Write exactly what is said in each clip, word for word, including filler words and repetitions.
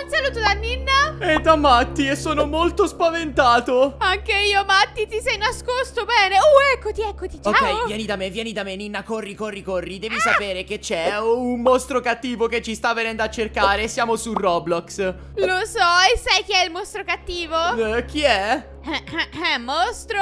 saluto da Ninna. E da Matti, e sono molto spaventato. Anche io, Matti, ti sei nascosto bene. Oh, eccoti, eccoti, ciao. Ok, vieni da me, vieni da me, Ninna, corri, corri, corri. Devi ah! sapere che c'è un mostro cattivo che ci sta venendo a cercare. Siamo su Roblox. Lo so, e sai chi è il mostro cattivo? Uh, chi è? Mostro.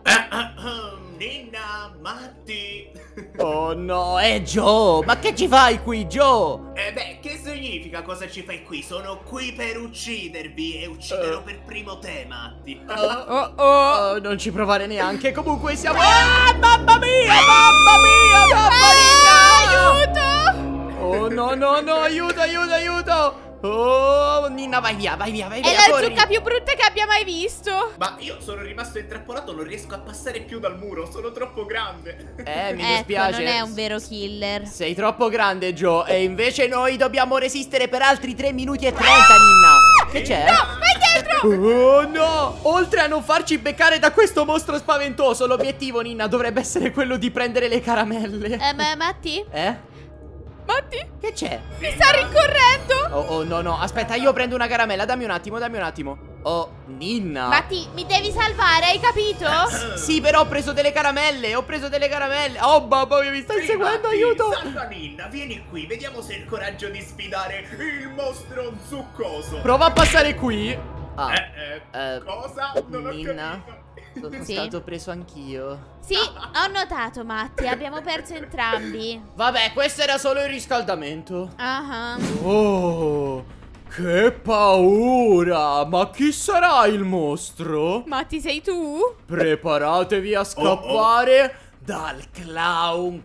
Ninna, Matti. Oh no, è Joe. Ma che ci fai qui, Joe? Eh beh, che significa cosa ci fai qui? Sono qui per uccidervi e ucciderò uh. per primo te, Matti. uh, oh, oh. Uh, non ci provare neanche. Comunque siamo... Ah, mamma mia, mamma mia, mamma mia. Aiuto. Oh no, no, no, aiuto, aiuto, aiuto. Oh, Ninna, vai via, vai via, vai via. È la corri. zucca più brutta che abbia mai visto. Ma io sono rimasto intrappolato, non riesco a passare più dal muro, sono troppo grande. Eh, mi ecco, dispiace. non è un vero killer. Sei troppo grande, Joe. E invece noi dobbiamo resistere per altri tre minuti e trenta, Ninna. Che c'è? No, vai dietro. Oh no. Oltre a non farci beccare da questo mostro spaventoso, l'obiettivo, Ninna, dovrebbe essere quello di prendere le caramelle. Eh, ma Matti? Eh? Matti? Che c'è? Mi sta rincorrendo. Oh, oh, no, no, aspetta, io prendo una caramella. Dammi un attimo, dammi un attimo. Oh, Ninna. Matti, mi devi salvare, hai capito? Sì, però ho preso delle caramelle. Ho preso delle caramelle. Oh, babbo, mi stai Ehi, seguendo, Matti, aiuto. Salva Ninna, vieni qui, vediamo se hai il coraggio di sfidare il mostro zuccoso. Prova a passare qui. Ah, eh, eh, eh, cosa? Non Ninna, ho capito. sono Sì. stato preso anch'io. Sì, ho notato, Matti, abbiamo perso entrambi. Vabbè, questo era solo il riscaldamento. Ah, Oh, che paura. Ma chi sarà il mostro? Matti, sei tu? Preparatevi a scappare oh, oh. dal clown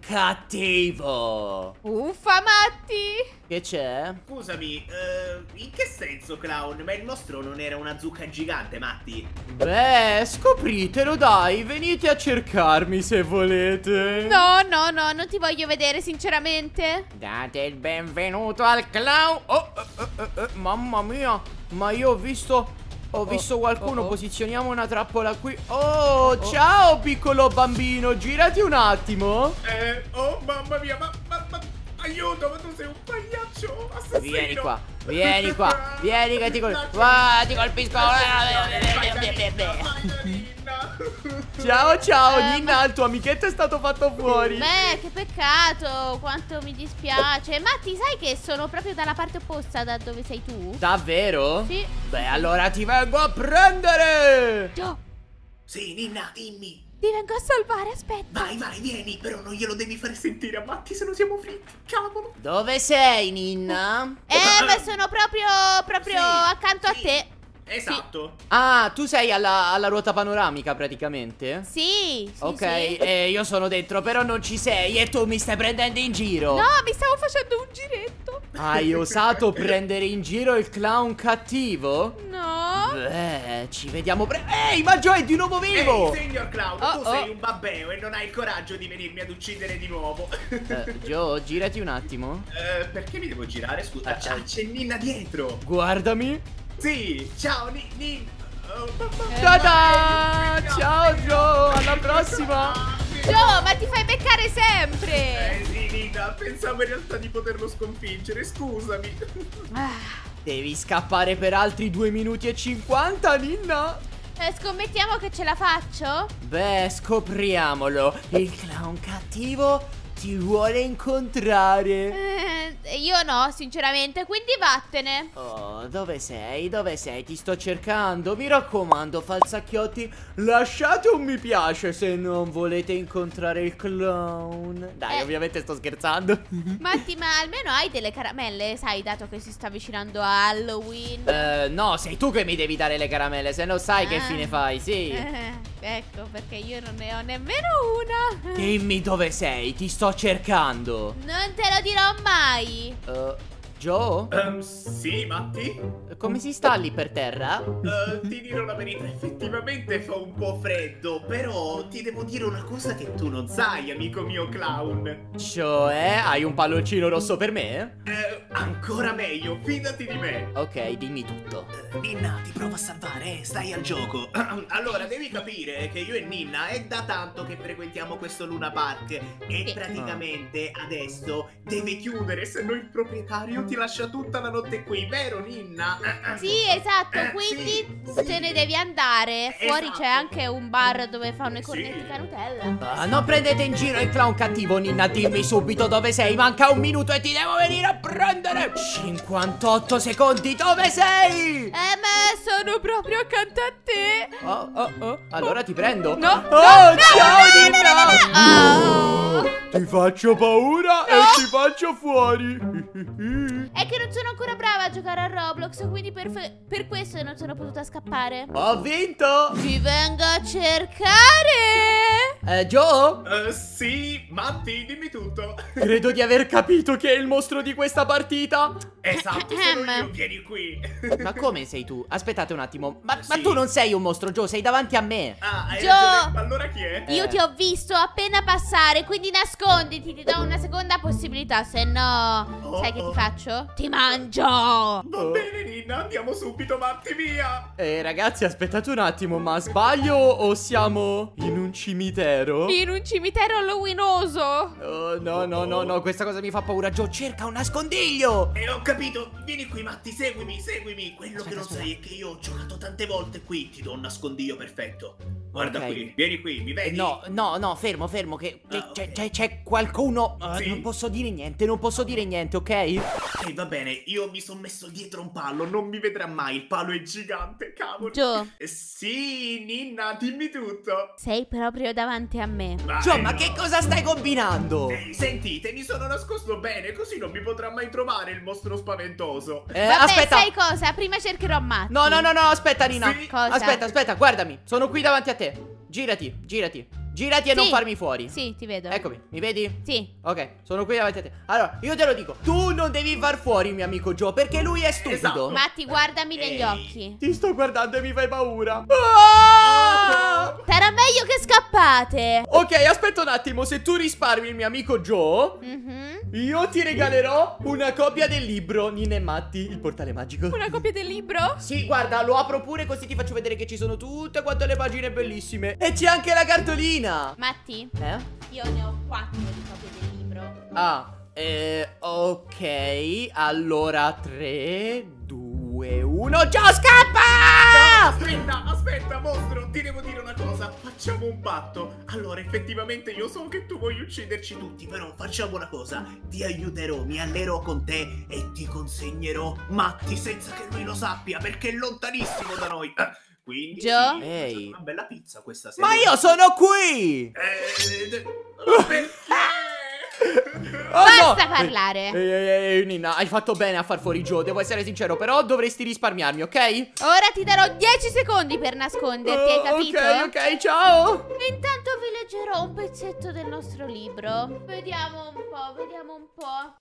cattivo. Uffa, Matti. Che c'è? Scusami, uh, in che senso, clown? Ma il mostro non era una zucca gigante, Matti? Beh, scopritelo, dai. Venite a cercarmi se volete. No, no, no, non ti voglio vedere, sinceramente. Date il benvenuto al clown. Oh, oh, oh, oh, mamma mia. Ma io ho visto... Ho visto oh, qualcuno, oh, oh. Posizioniamo una trappola qui. Oh, oh, ciao piccolo bambino. Girati un attimo. Eh, oh, mamma mia, ma... ma, ma... Aiuto, ma tu sei un pagliaccio assassino. Vieni qua, vieni qua, vieni che ti colpisco. Va, ti colpisco. Ciao, ciao, eh, Ninna, ma... il tuo amichetto è stato fatto fuori. Beh, che peccato, quanto mi dispiace. Matti, sai che sono proprio dalla parte opposta da dove sei tu? Davvero? Sì. Beh, allora ti vengo a prendere. Joe. Sì, Ninna, dimmi. Ti vengo a salvare, aspetta. Vai, vai, vieni, però non glielo devi far sentire a Matti, se no siamo fritti, cavolo. Dove sei, Ninna? Eh, ma sono proprio, proprio sì, accanto sì. a te. Esatto. Sì. Ah, tu sei alla, alla ruota panoramica praticamente? Sì, sì, ok, sì. Eh, io sono dentro, però non ci sei e tu mi stai prendendo in giro. No, mi stavo facendo un giretto. Hai osato prendere in giro il clown cattivo? No. Beh, ci vediamo pre... Ehi, ma Joe è di nuovo vivo! Ehi, signor Clown, oh, tu oh. sei un babbeo e non hai il coraggio di venirmi ad uccidere di nuovo. eh, Joe, girati un attimo. Eh, perché mi devo girare? Scusa, Eh, ah, c'è Ninna dietro. Guardami. Sì, ciao Ni- Ninna. Oh, Ta-da! Ciao Joe, alla prossima. Joe, ma ti fai beccare sempre. Eh sì, Ninna, pensavo in realtà di poterlo sconfiggere, scusami. Ah. Devi scappare per altri due minuti e cinquanta, Ninna. Eh, scommettiamo che ce la faccio? Beh, scopriamolo. Il clown cattivo ti vuole incontrare. Eh, io no, sinceramente, quindi vattene. Oh, dove sei? Dove sei? Ti sto cercando. Mi raccomando, falsacchiotti, lasciate un mi piace se non volete incontrare il clown. Dai, Eh. ovviamente sto scherzando. Matti, ma almeno hai delle caramelle, sai, dato che si sta avvicinando a Halloween. Eh, no, sei tu che mi devi dare le caramelle, se no sai che Ah. fine fai, sì. Eh, ecco, perché io non ne ho nemmeno una. Dimmi dove sei, ti sto cercando. Non te lo dirò mai. Uh, Joe? Um, sì, Matti? Come si sta lì per terra? Uh, ti dirò la verità, effettivamente fa un po' freddo, però ti devo dire una cosa che tu non sai, amico mio clown. Cioè, hai un palloncino rosso per me? Uh, ancora meglio, fidati di me. Ok, dimmi tutto. Uh, Ninna, ti provo a salvare, eh, stai al gioco. Allora, devi capire che io e Ninna è da tanto che frequentiamo questo Luna Park e Sì. praticamente adesso deve chiudere, se no il proprietario ti lascia tutta la notte qui, vero Ninna? Sì, esatto, Eh, quindi sì, sì. te ne devi andare. Fuori Esatto. c'è anche un bar dove fanno i Sì. cornetti Canutella. Ah, non prendete in giro il clown cattivo, Ninna. Dimmi subito dove sei. Manca un minuto e ti devo venire a prendere. cinquantotto secondi, dove sei? Eh, ma sono proprio accanto a te. Oh, oh, oh. Allora ti prendo. No, Oh, no, ciao, no, Ninna. Oh. Ti faccio paura e ti faccio fuori. È che non sono ancora brava a giocare a Roblox, quindi per, per questo non sono potuta scappare. Ho vinto. Ti vengo a cercare. Eh, Joe? Eh, sì, Matti, dimmi tutto. Credo di aver capito chi è il mostro di questa partita. Esatto, sono io, vieni qui. Ma come sei tu? Aspettate un attimo. Ma, ma Sì. tu non sei un mostro, Joe, sei davanti a me. Ah, hai Gio. ragione. Ma allora chi è? Io ti ho visto appena passare, quindi nasconditi, ti do una seconda possibilità, se no... Oh, sai che oh. ti faccio? Ti mangio! Va bene, Ninna, andiamo subito, Matti, via. Eh, ragazzi, aspettate un attimo, ma sbaglio o siamo in un cimitero? In un cimitero hallowinoso! Oh, no, no, no, no, questa cosa mi fa paura. Joe, cerca un nascondiglio. E ho capito, vieni qui Matti, seguimi, seguimi. Quello Aspetta, che non aspetta. sai è che io ho giocato tante volte qui, ti do un nascondiglio perfetto. Guarda Ok. qui, vieni qui, mi vedi? No, no, no, fermo, fermo, che che Ah, c'è, ok. c'è- c'è qualcuno. Ah, Sì? non posso dire niente, non posso dire niente, ok? Ok, va bene, io mi sono messo dietro un palo, non mi vedrà mai, il palo è gigante, cavolo. Joe, Eh, sì, Ninna, dimmi tutto. sei proprio davanti a me. Vai, Joe, ma no. che cosa stai combinando? Ehi, sentite, mi sono nascosto bene, così non mi potrà mai trovare il mostro spaventoso. Eh, Vabbè, aspetta. sai cosa? Prima cercherò Matti. No, no, no, no, aspetta, Nina. Sì? Cosa? Aspetta, aspetta, guardami. Sono qui davanti a te. Girati, girati. Girati e non Sì. farmi fuori. Sì, ti vedo. Eccomi, mi vedi? Sì. Ok, sono qui davanti a te. Allora, io te lo dico. Tu non devi far fuori il mio amico Joe, perché lui è stupido. Esatto. Matti, guardami negli Ehi. occhi. Ti sto guardando e mi fai paura. Ah! Sarà meglio che scappate. Ok, aspetta un attimo. Se tu risparmi il mio amico Joe, Mhm. io ti regalerò una copia del libro Nina e Matti, il portale magico. Una copia del libro? Sì, guarda, lo apro pure così ti faccio vedere che ci sono tutte quante le pagine bellissime. E c'è anche la cartolina. Matti, Eh? io ne ho quattro di copie del libro. Ah, eh, ok. Allora, tre, due, uno. Già, scappa! Aspetta, aspetta, mostro, ti devo dire una cosa. Facciamo un patto. Allora, effettivamente io so che tu vuoi ucciderci tutti, però facciamo una cosa. Ti aiuterò, mi allerò con te e ti consegnerò Matti senza che lui lo sappia, perché è lontanissimo da noi. Eh, Quindi Gio? sì, Ehi. una bella pizza questa sera. Ma io sono qui! Eh, d- perché? Oh, Basta no. parlare. Ehi, ehi, ehi, Nina, hai fatto bene a far fuori Joe, devo essere sincero, però dovresti risparmiarmi, ok? Ora ti darò dieci secondi per nasconderti, hai Oh, capito? ok, ok, ciao! Intanto vi leggerò un pezzetto del nostro libro. Vediamo un po', vediamo un po'.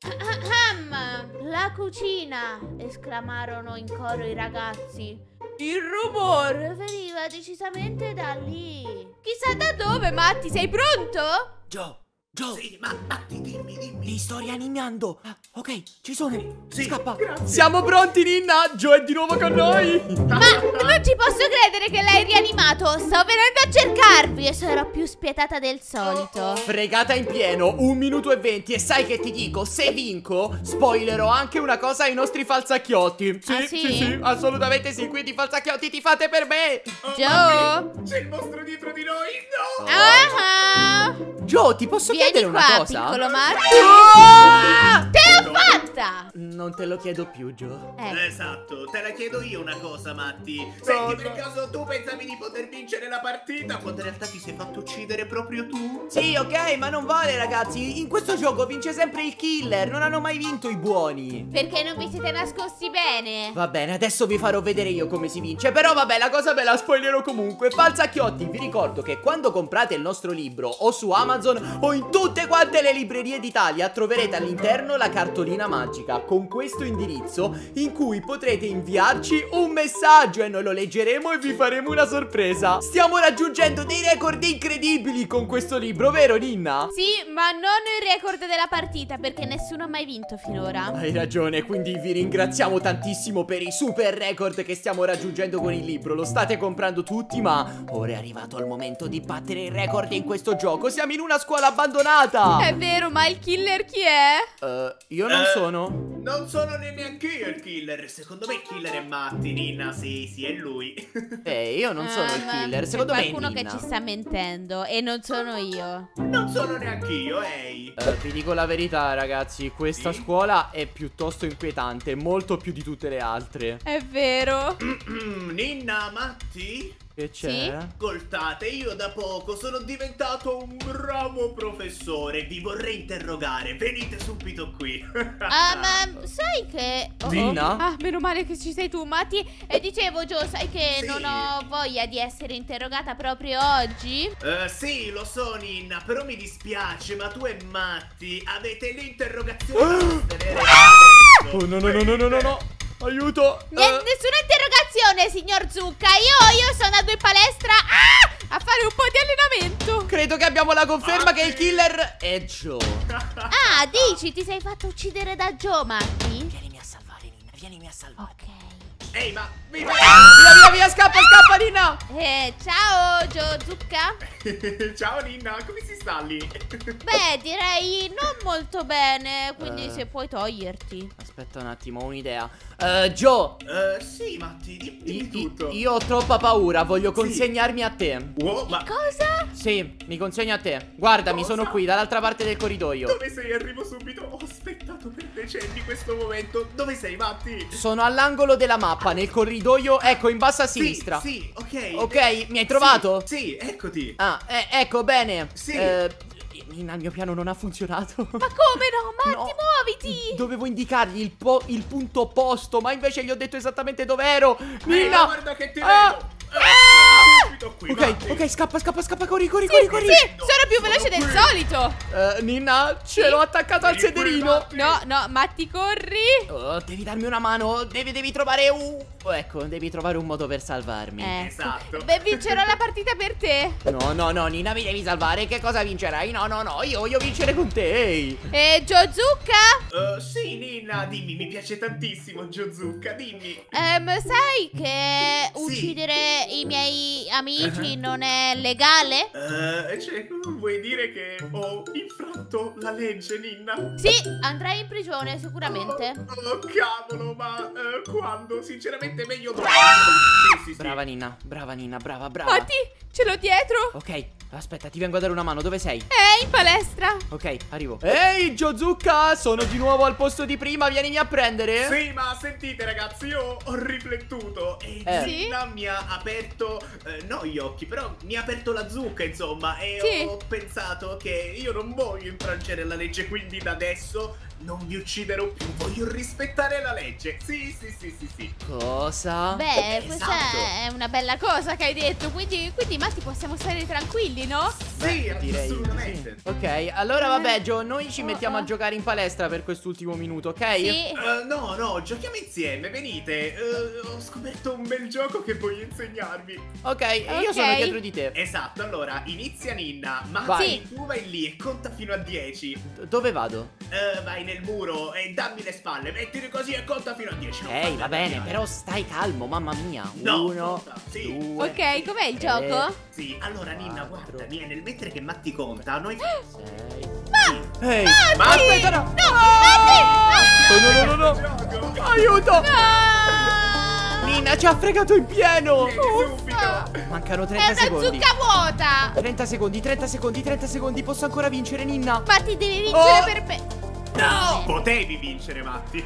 Ahem. La cucina, esclamarono in coro i ragazzi. Il rumore veniva decisamente da lì. Chissà da dove, Matti, sei pronto? Joe, Joe, Sì, ma Matti, dimmi, dimmi. ti sto rianimando. Ah, ok, ci sono. Sì, Scappa. grazie. Siamo pronti, Ninna. Joe è di nuovo con noi. Ma non ci posso credere che l'hai rianimato. Sto venendo a cercarvi e sarò più spietata del solito. Fregata in pieno, un minuto e venti. E sai che ti dico? Se vinco, spoilerò anche una cosa ai nostri falsacchiotti. Sì, Ah, sì? sì, sì, assolutamente sì. Quindi falsacchiotti ti fate per me. Oh, Joe? Matti, c'è il mostro dietro di noi, no! Ah! Joe, ti posso Vieni chiedere una qua, cosa? piccolo Matti. Ah! Te l'ho fatta! Non te lo chiedo più, Joe. Eh. Esatto, te la chiedo io una cosa, Matti. Senti, per no. caso tu pensavi di poter vincere la partita quando in realtà ti sei fatto uccidere proprio tu? Sì, ok, ma non vale, ragazzi. In questo gioco vince sempre il killer. Non hanno mai vinto i buoni. Perché non vi siete nascosti bene? Va bene, adesso vi farò vedere io come si vince. Però vabbè, la cosa ve la spoilerò comunque. Falsacchiotti, vi ricordo che quando comprate il nostro libro o su Amazon o in tutte quante le librerie d'Italia troverete all'interno la cartolina magica con questo indirizzo in cui potrete inviarci un messaggio e noi lo leggeremo e vi faremo una sorpresa. Stiamo raggiungendo dei record incredibili con questo libro, vero Ninna? Sì, ma non il record della partita perché nessuno ha mai vinto finora. Hai ragione, quindi vi ringraziamo tantissimo per i super record che stiamo raggiungendo con il libro. Lo state comprando tutti, ma ora è arrivato il momento di battere il record in questo gioco. Siamo in una scuola abbandonata. È vero, ma il killer chi è? Eh, io non Eh, sono. non sono neanche io il killer. Secondo me il killer è Matti, Ninna. Sì, sì, è lui. Eh, io non sono il Ah, killer. c'è Secondo me è qualcuno che Ninna. ci sta mentendo e non sono io. Non sono neanche io, ehi. Eh, vi dico la verità, ragazzi. Questa Sì? scuola è piuttosto inquietante. Molto più di tutte le altre. È vero. Ninna, Matti? Che c'è? Sì? Ascoltate, io da poco sono diventato un bravo professore. Vi vorrei interrogare. Venite subito qui. Ah, ma sai che... Oh, oh. Ninna? Ah, meno male che ci sei tu, Matti. E dicevo, Gio, sai che Sì. non ho voglia di essere interrogata proprio oggi? Eh, sì, lo so, Ninna, però mi dispiace, ma tu e Matti avete l'interrogazione da sostenere adesso. Oh, no, no, no, no, no, no, no. Aiuto. Niente, Eh. nessuna interrogazione, signor Zucca. Io, io sono andato in palestra ah, a fare un po' di allenamento. Credo che abbiamo la conferma Ah, che il sì. killer è Joe. Ah, dici, ti sei fatto uccidere da Joe, Matti? Vienimi a salvare, Ninna. Vienimi a salvare. Ok. Ehi, ma mi Via, via, via, scappa, scappa, Ninna. Eh, ciao, Joe Zucca. Ciao Ninna, come si sta lì? Beh, direi non molto bene, quindi Eh. se puoi toglierti. Aspetta un attimo, ho un'idea. Eh, Joe, Eh, sì, Matti, dimmi, dimmi i- tutto. i- io ho troppa paura, voglio Sì. consegnarmi a te. Wow, ma Cosa? Sì, mi consegno a te. Guardami, Cosa? sono qui, dall'altra parte del corridoio. dove sei? Arrivo subito. Ho aspettato per decenni questo momento. Dove sei, Matti? Sono all'angolo della mappa, nel corridoio, ecco, in basso a sinistra. Sì, sì, ok. Ok, mi hai trovato? Sì, sì, eccoti. Ah, eh, ecco, bene. Sì. Eh, Ninna, il mio piano non ha funzionato. Ma come no? Matti, No. muoviti! Dovevo indicargli il, po- il punto opposto, ma invece gli ho detto esattamente dove ero. Ehi, Ninna! guarda che ti Ah! vedo. Eh, subito qui, Ok, Matti. ok, scappa, scappa, scappa, corri, corri, Sì, corri, corri. sì, sono più Sono veloce del qui. solito. Eh, Ninna, ce Sì? l'ho attaccato al Vieni qui, sederino. Matti. No, no, Matti, corri. Oh, devi darmi una mano, devi, devi trovare un... oh, ecco, devi trovare un modo per salvarmi. Ecco. Esatto. Beh, vincerò la partita per te. No, no, no, Ninna, mi devi salvare. Che cosa vincerai? No, no, no, io voglio vincere con te. Ehi. E Joe Zucca? Eh, sì, Ninna, dimmi, mi piace tantissimo Giozucca, dimmi. Ehm, sai che Sì. uccidere i miei amici non è legale? Eh, cioè, vuoi dire che ho infranto la legge, Ninna? Sì, andrai in prigione sicuramente. Oh, oh, cavolo, ma eh, quando? Sinceramente meglio dopo. Sì, sì, sì. Brava Ninna, brava Ninna, brava, brava. Matti, ce l'ho dietro. Ok, aspetta, ti vengo a dare una mano, dove sei? È in palestra. Ok, arrivo. Ehi, Giozucca, sono di nuovo al posto di prima, vienimi a prendere. Sì, ma sentite ragazzi, io ho riflettuto e Eh. Ninna mi ha aperto, eh, no gli occhi, però mi ha aperto la zucca, insomma, e Sì. ho pensato che io non voglio infrangere la legge, quindi da adesso non vi ucciderò più, voglio rispettare la legge. Sì, sì, sì, sì, sì. Cosa? Beh, questa Esatto. è una bella cosa che hai detto. Quindi, quindi Matti, possiamo stare tranquilli, no? Sì, Direi assolutamente. di sì. Ok, allora vabbè, Gio, noi ci mettiamo a giocare in palestra per quest'ultimo minuto, ok? Sì. Eh, no, no, giochiamo insieme, venite. Eh, ho scoperto un bel gioco che voglio insegnarvi. Ok, e io Ok. sono dietro di te. Esatto, allora inizia Ninna, ma Vai. tu vai lì e conta fino a dieci. D- dove vado? Eh, vai nel muro e dammi le spalle, mettili così e conta fino a dieci. non Ehi, farmi va bene, arrabbiare. però stai calmo, mamma mia. No, Uno, conta, sì. due, Ok, com'è il tre, gioco? Sì, allora Ninna, Quattro. guarda, vieni, nel mentre che Matti conta, noi... sei. Ma! Ehi, Ma aspetta, no. No, Matti! Oh, no, no, no, no. Gioco! Aiuto! Ah! Nina ci ha fregato in pieno. Vieni subito! Mancano È trenta una secondi. zucca vuota! trenta secondi, trenta secondi, trenta secondi. Posso ancora vincere, Ninna? Matti, devi vincere Oh! per me. No! Potevi vincere, Matti!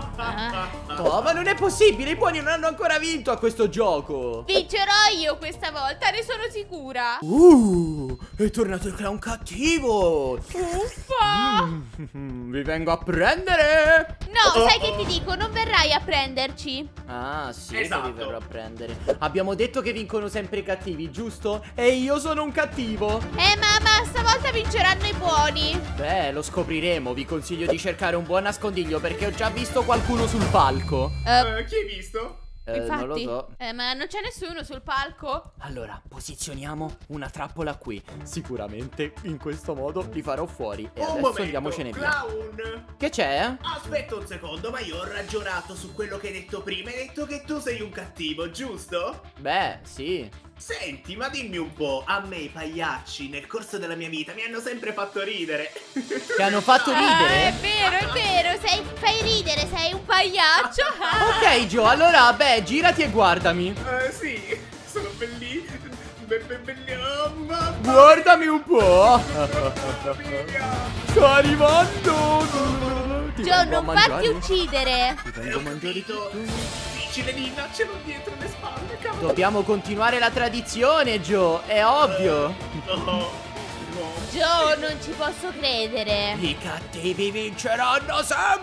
Oh, ma non è possibile, i buoni non hanno ancora vinto a questo gioco. Vincerò io questa volta, ne sono sicura. Uh, è tornato il clown cattivo. Uffa! Mm, vi vengo a prendere. No, Oh, sai oh. che ti dico? Non verrai a prenderci. Ah, sì, Esatto. che vi verrò a prendere. Abbiamo detto che vincono sempre i cattivi, giusto? E io sono un cattivo. Eh, mamma, stavolta vinceranno i buoni. Beh, lo scopriremo. Vi consiglio di cercare un buon nascondiglio perché ho già visto qualcuno sul palco. Eh, Eh, chi hai visto? Eh, infatti. non lo so. Eh, ma non c'è nessuno sul palco? Allora, posizioniamo una trappola qui. Sicuramente in questo modo li farò fuori. E Un adesso momento, andiamocene via. clown! Che c'è? Aspetta un secondo, ma io ho ragionato su quello che hai detto prima. Hai detto che tu sei un cattivo, giusto? Beh, sì. Senti, ma dimmi un po', a me i pagliacci nel corso della mia vita mi hanno sempre fatto ridere. Ti hanno fatto Ah, è ridere? vero, è vero, sei, fai ridere, sei un pagliaccio. Ok, Joe, allora, beh, girati e guardami. Eh, sì, sono belli. Be be belli. Oh, mamma Guardami un po'. mia. Sto arrivando. Ti Joe, vengo a non farti mangiare. uccidere. Ti Eh, vengo ho a mangiare capito. tutto. Difficile, Nina, ce l'ho dietro le spalle, cavolo. Dobbiamo continuare la tradizione, Joe, è ovvio. No, no. Joe, non ci posso credere. I cattivi vinceranno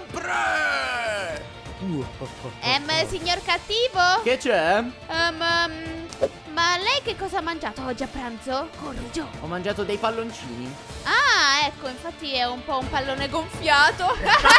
sempre. Ehm, signor cattivo? Che c'è? Ehm, um, ma lei che cosa ha mangiato oggi a pranzo? Corri, Joe. Ho mangiato dei palloncini. Ah, ecco, infatti è un po' un pallone gonfiato.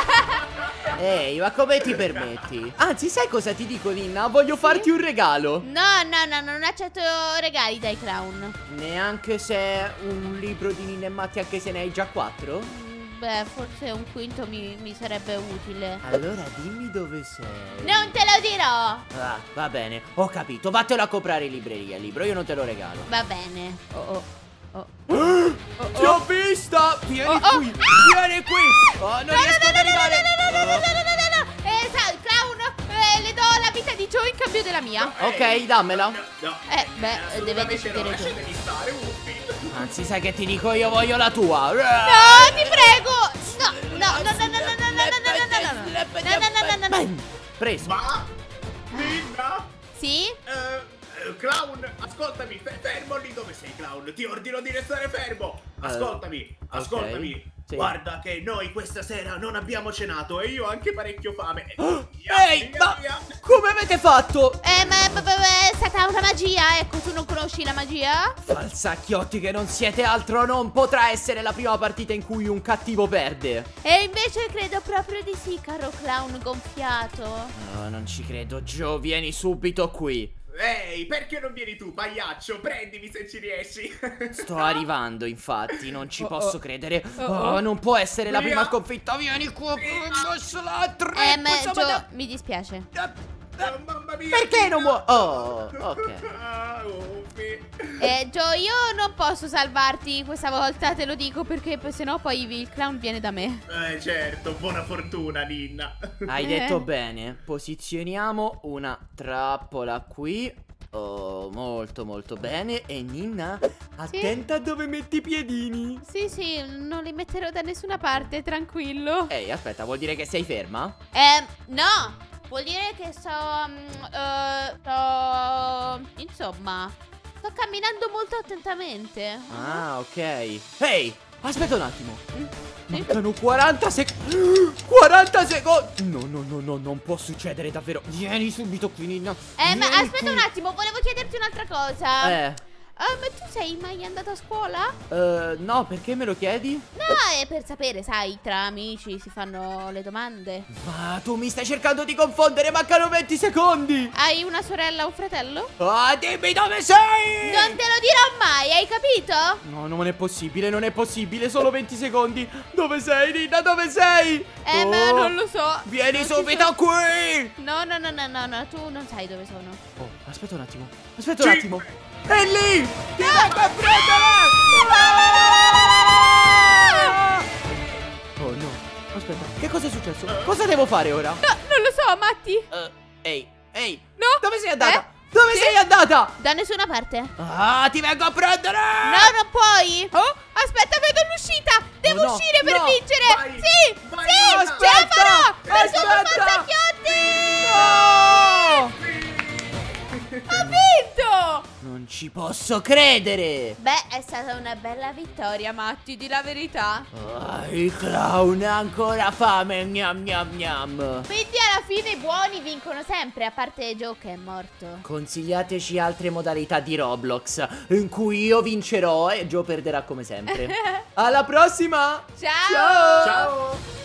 Ehi, ma come ti permetti? Anzi, sai cosa ti dico, Ninna? Voglio farti un regalo. No, no, no, non accetto regali dai clown. Neanche se è un libro di Ninna e Matti, anche se ne hai già quattro? Mm, Beh, forse un quinto mi, mi sarebbe utile. Allora dimmi dove sei. Non te lo dirò. Ah, va bene, ho capito. Vattelo a comprare in libreria. Il libro io non te lo regalo. Va bene. Oh, oh, oh. Ti ho vista! Vieni Oh, oh. qui! Vieni qui! Oh, non No, riesco no, ad no, no, no, arrivare! no, no, no, no, no, no, no, no. Eh, sai, clown, eh, le do la vita di Joe in cambio della mia. Ok, dammela. No, no. Eh, beh, assolutamente deve no, decidere Joe. lasciatemi stare, Uffi. Anzi, sai che ti dico? Io voglio la tua! No, ti prego! No, no, no, no, no, no, no, no, no, no, no, no, no, no, no, no, no. Preso! Ma? Nina? Sì? Eh, eh, clown, ascoltami, fe- fermo lì dove sei, clown. Ti ordino di restare fermo. Ascoltami, ok, ascoltami. sì. Guarda che noi questa sera non abbiamo cenato e io ho anche parecchio fame. Ehi, ma come avete fatto? Eh, ma ma- ma- ma è stata una magia, ecco, tu non conosci la magia? Falsacchiotti che non siete altro, non potrà essere la prima partita in cui un cattivo perde. E invece credo proprio di sì, caro clown gonfiato. No, non ci credo, Joe, vieni subito qui. Ehi, perché non vieni tu, pagliaccio? Prendimi se ci riesci. Sto arrivando, infatti, non ci Oh, posso oh. credere. Oh, Oh, oh. non può essere la Via. prima sconfitta. Vieni qua, la tre. Eh, ma Joe, mi dispiace. Oh, mamma mia. Perché non muo- Oh, ok. Ah, Uffi. Eh, Joe, io non posso salvarti questa volta, te lo dico, perché poi- sennò poi il clown viene da me. Eh, certo, buona fortuna, Ninna. Hai Eh. detto bene. Posizioniamo una trappola qui. Oh, molto molto bene. E Ninna, attenta a dove metti i piedini. Sì, sì, non li metterò da nessuna parte, tranquillo. Ehi, aspetta, vuol dire che sei ferma? Eh, no! Vuol dire che sto... mm, eh, sto... Insomma, sto camminando molto attentamente. Ah, ok. Ehi, aspetta un attimo. Mm, sì? Mancano quaranta secondi. quaranta secondi. No, no, no, no, non può succedere davvero. Vieni subito qui, Ninna. Eh, ma Vieni aspetta qui. un attimo, volevo chiederti un'altra cosa. Eh, Ah, ma tu sei mai andato a scuola? eh, no, perché me lo chiedi? No, è per sapere, sai, tra amici si fanno le domande. Ma tu mi stai cercando di confondere, mancano venti secondi. Hai una sorella o un fratello? Ah, dimmi dove sei. Non te lo dirò mai, hai capito? No, non è possibile, non è possibile, solo venti secondi. Dove sei, Nina, dove sei? Eh, ma Oh, non lo so. Vieni Non ci subito so- qui. No, no, no, no, no, no, tu non sai dove sono. Oh, aspetta un attimo, aspetta un Sì. attimo. È lì. Ti vengo a prendere. Ah! Oh no, aspetta, che cosa è successo? Cosa devo fare ora? No, non lo so, Matti. Eh, ehi, ehi, No. dove sei andata? Eh? Dove Sì? sei andata? Da nessuna parte. Ah, ti vengo a prendere. No, non puoi. Oh, aspetta, vedo l'uscita. Devo Oh, no, uscire per no. vincere. Vai, Sì, vai, sì, Nina. ce la farò. Ma sono Aspetta. Falsacchiotti. No! Ha vinto. Non ci posso credere. Beh, è stata una bella vittoria, Matti, di la verità. Ah, il clown ha ancora fame. Gnam gnam gnam. Quindi alla fine i buoni vincono sempre, a parte Joe che è morto. Consigliateci altre modalità di Roblox in cui io vincerò e Joe perderà come sempre. Alla prossima. Ciao. Ciao. Ciao.